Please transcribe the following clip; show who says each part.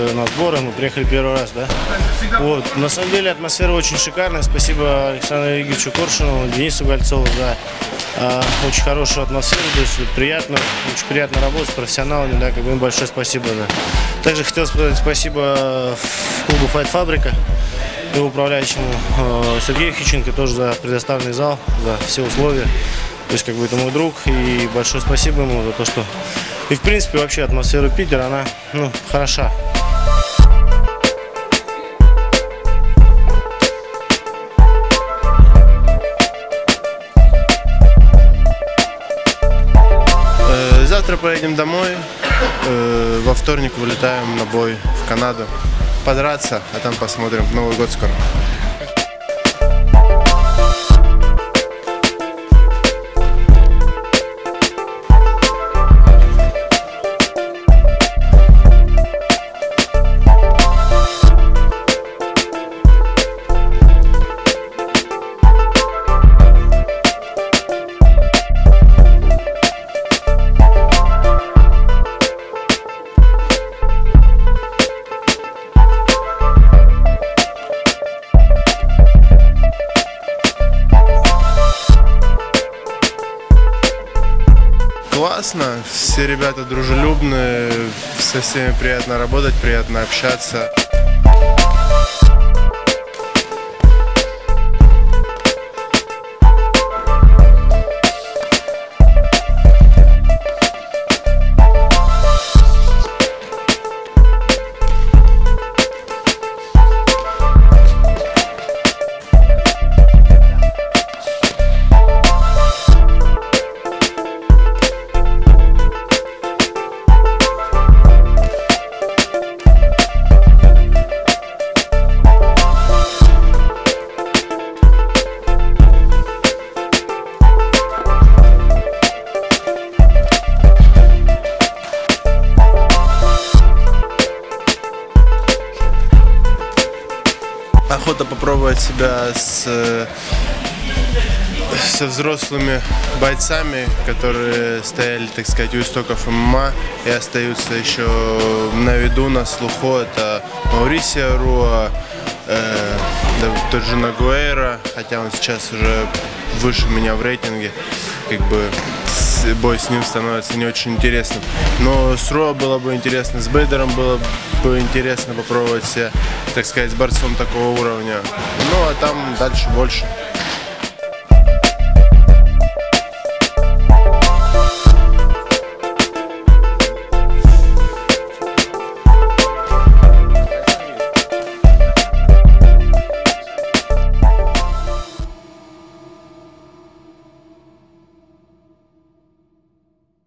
Speaker 1: на сборы, мы приехали первый раз, да. Вот. На самом деле атмосфера очень шикарная. Спасибо Александру Игоревичу Коршунову, Денису Гольцову за очень хорошую атмосферу. То есть приятно, очень приятно работать с профессионалами, да, как бы им большое спасибо. Да. Также хотел сказать спасибо клубу Fight Фабрика и управляющему Сергею Хиченко тоже за предоставленный зал, за все условия. То есть, как бы, это мой друг, и большое спасибо ему за то, что... И, в принципе, вообще атмосфера Питера, она, хороша.
Speaker 2: Завтра поедем домой, во вторник вылетаем на бой в Канаду. Подраться, а там посмотрим. Новый год скоро. Классно, все ребята дружелюбные, со всеми приятно работать, приятно общаться. Охота попробовать себя со взрослыми бойцами, которые стояли, так сказать, у истоков ММА и остаются еще на виду, на слуху. Это Маурисио Руа, тот же Нагуэйра, хотя он сейчас уже выше меня в рейтинге, как бы бой с ним становится не очень интересным. Но с Руа было бы интересно, с Бейдером было бы интересно попробовать себя, так сказать, с борцом такого уровня. Ну а там дальше больше.